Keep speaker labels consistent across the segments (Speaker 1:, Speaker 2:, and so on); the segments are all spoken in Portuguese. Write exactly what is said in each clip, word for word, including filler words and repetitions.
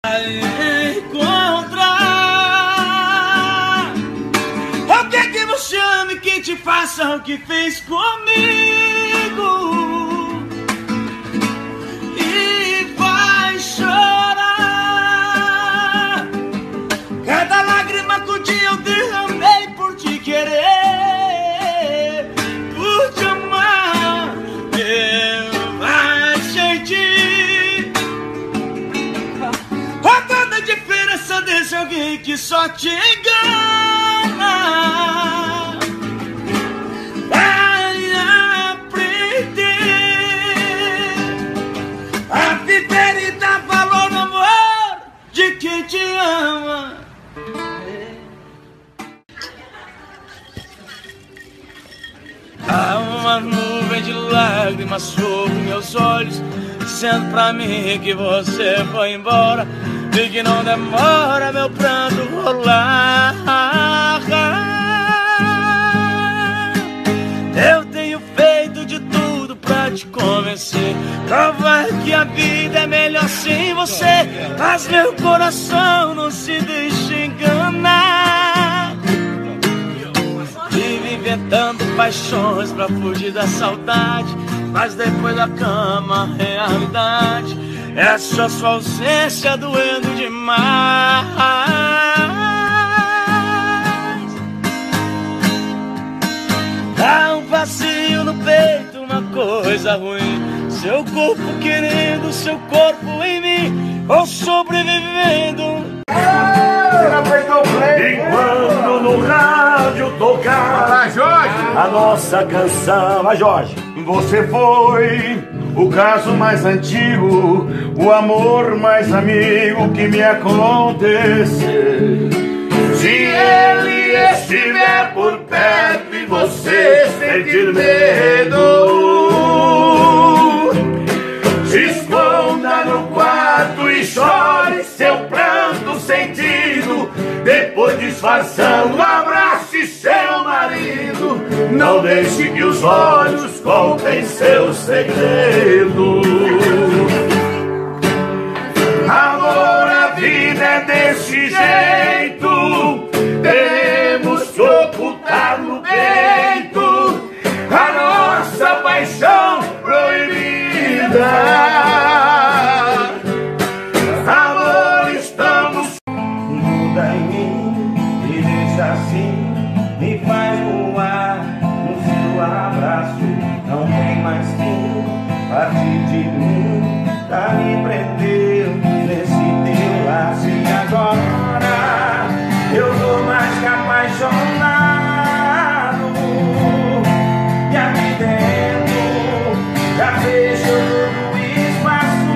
Speaker 1: encontrar alguém que você ame, que te faça o que fez comigo. Cada lágrima que um dia eu derramei por te querer, por te amar, eu vai sentir a toda diferença desse alguém que só te engana. Vai aprender a viver e dar valor no amor de quem te ama. Há uma nuvem de lágrimas sobre meus olhos, dizendo pra mim que você foi embora e que não demora meu pranto rolar. Eu tenho feito de tudo pra te convencer, provar que a vida é melhor sem você, mas meu coração não se deixa enganar. Vive inventando paixões pra fugir da saudade, mas depois da cama, a realidade é só sua ausência doendo demais. Dá um vazio no peito, uma coisa ruim, seu corpo querendo seu corpo em mim, ou sobrevivendo. Enquanto no rádio tocar a nossa canção, vai Jorge.
Speaker 2: Você foi o caso mais antigo, o amor mais amigo que me aconteceu. Se ele estiver por perto e você sentir medo, se esconda no quarto e chore seu pranto sentido. Depois disfarçando, abrace seu marido. Não deixe que os olhos contem seu segredo. Amor, a vida é desse jeito, teremos que ocultar no peito a nossa paixão proibida. Amor, estamos... Muda em mim e deixa assim, me faz voar no seu abraço. Não tem mais fim, partir de mim pra me prender nesse teu laço. E agora eu tô mais que apaixonado, e aqui dentro já fechou todo o espaço.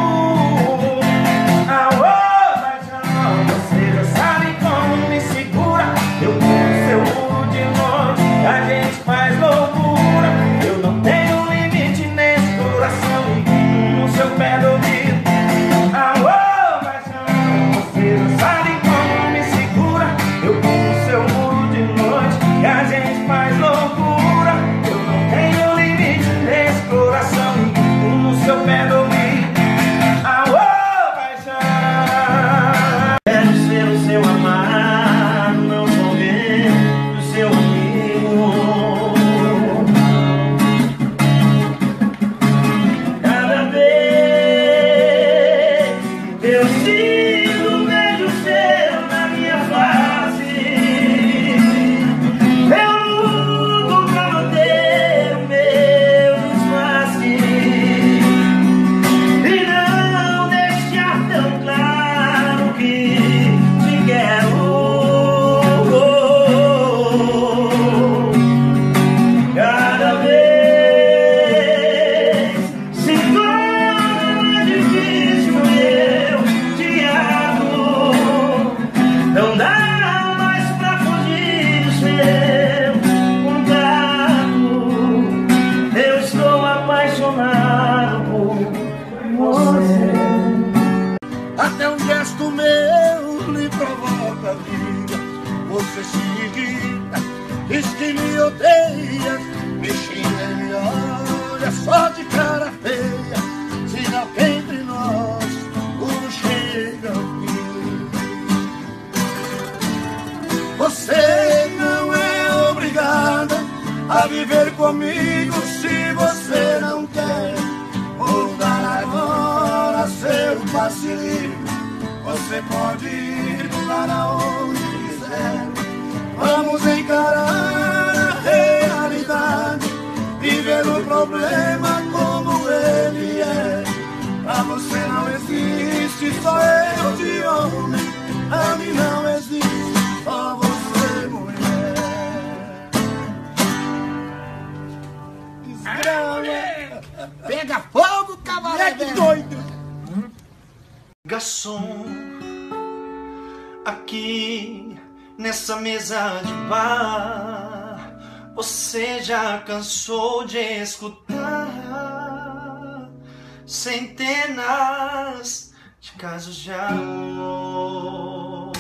Speaker 2: Aô, paixão, você já sabe como me segura. Eu tenho seu mundo de noite, a gente faz loucura. Eu não tenho limite nesse coração e no seu pé do ouvido. Aô, paixão, você já sabe como me segura. Eu tenho seu mundo de noite e a gente faz loucura. Eu não tenho limite nesse coração e no seu pé do ouvido. Aô, paixão, quero ser o seu amado, não somente o seu amigo. Cada vez eu sinto o beijo seu na minha face, eu luto pra manter o meu disfarce e não deixar tão claro que te quero. Cada vez se torna mais difícil eu te amo. Não dá mais pra fugir do seu contato. Eu estou apaixonado por você. Até um gesto meu lhe provoca vida. Você se irrita, diz que me odeia, me xinga e me olha só de cara feia. Se não tem entre nós, o chega. pra viver comigo se você não quer. Voltar agora, ser um passe livre. Você pode ir para onde quiser. Vamos encarar a realidade, viver o problema como ele é. Pra você não existe só eu de homem, pra mim não existe só você mulher. Desgrama.
Speaker 3: Pega fogo, cabaré.
Speaker 2: Que doido.
Speaker 4: Garçom, aqui nessa mesa de bar, você já cansou de escutar centenas de casos de amor.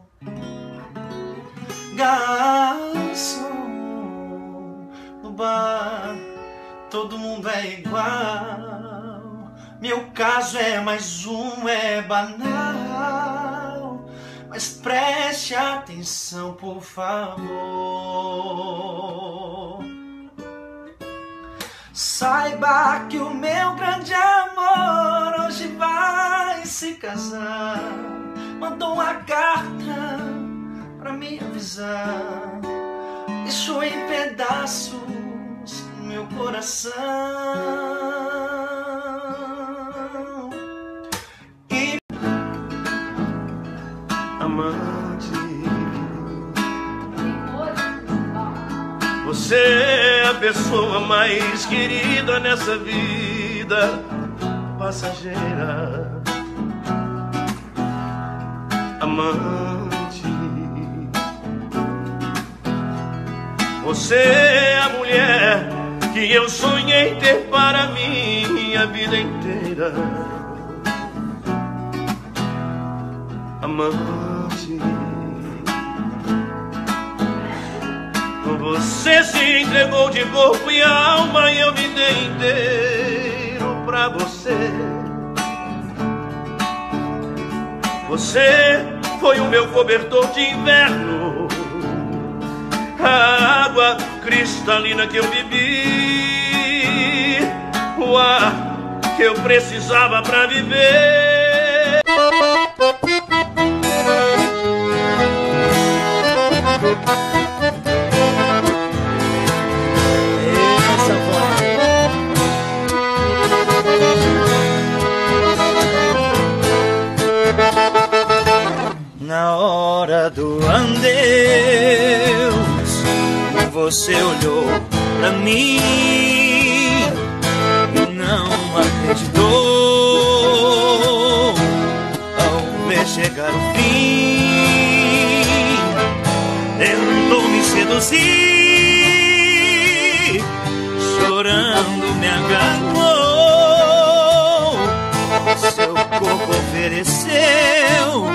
Speaker 4: Garçom, no bar todo mundo é igual. Meu caso é mais um, é banal, mas preste atenção, por favor. Saiba que o meu grande amor hoje vai se casar. Mandou uma carta pra me avisar. Deixou em pedaços no meu coração. E amante,
Speaker 1: você é a pessoa mais querida nessa vida passageira. Amante, você é a mulher que eu sonhei ter para minha vida inteira. Amante, você se entregou de corpo e alma e eu me dei inteiro pra você. Você foi o meu cobertor de inverno, a água cristalina que eu bebi, o ar que eu precisava pra viver.
Speaker 2: Na hora do adeus, você olhou pra mim e não acreditou ao ver chegar o fim. Tentou me seduzir, chorando me agarrou, seu corpo ofereceu,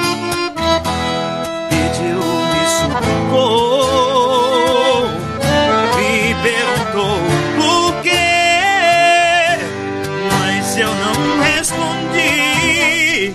Speaker 2: pediu, me suplicou, me perguntou por quê, mas eu não respondi.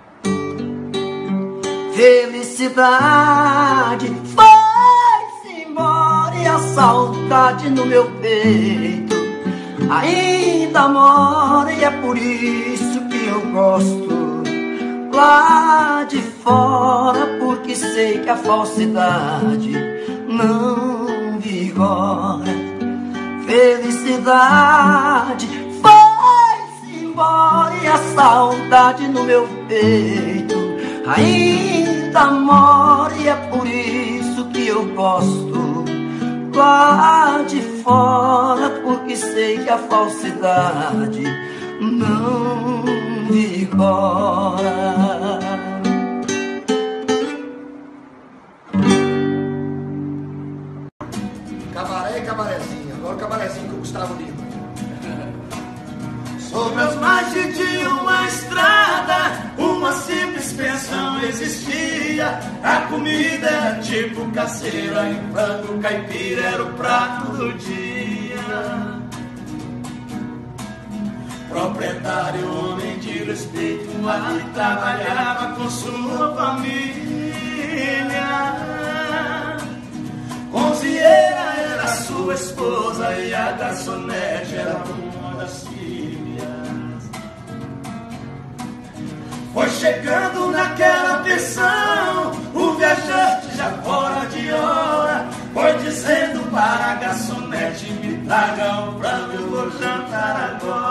Speaker 2: Felicidade foi-se embora e a saudade no meu peito ainda mora, e é por isso que eu gosto lá de fora, porque sei que a falsidade não vigora. Felicidade foi-se embora e a saudade no meu peito ainda mora, e é por isso que eu gosto lá de fora, porque sei que a falsidade não vigora.
Speaker 3: Cabaré e cabarezinho. Agora o cabarezinho com o Gustavo Lima.
Speaker 2: Sobre as margens de uma estrada, uma simples pensão existia. A comida era tipo caseira e frango caipira era o prato do dia. Proprietário, homem de respeito, ali trabalhava com sua família. Cozinheira era sua esposa e a garçonete era uma das filhas. Foi chegando naquela pensão o viajante já fora de hora, foi dizendo para a garçonete: me traga um frango, eu vou jantar agora.